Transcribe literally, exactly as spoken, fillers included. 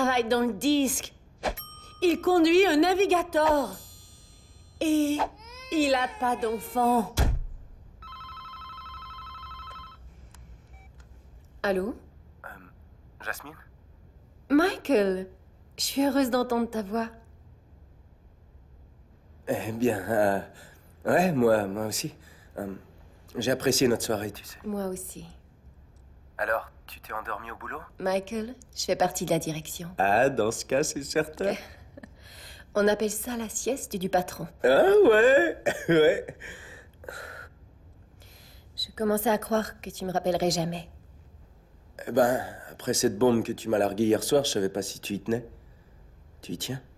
travaille dans le disque. Il conduit un navigateur. Et il a pas d'enfant. Allô? Euh, Jasmine? Michael, je suis heureuse d'entendre ta voix. Eh bien, euh, ouais, moi, moi aussi. Euh, j'ai apprécié notre soirée, tu sais. Moi aussi. Alors, tu t'es endormi au boulot? Michael, je fais partie de la direction. Ah, dans ce cas, c'est certain. On appelle ça la sieste du patron. Ah ouais, ouais. Je commençais à croire que tu me rappellerais jamais. Eh ben, après cette bombe que tu m'as larguée hier soir, je savais pas si tu y tenais. Tu y tiens?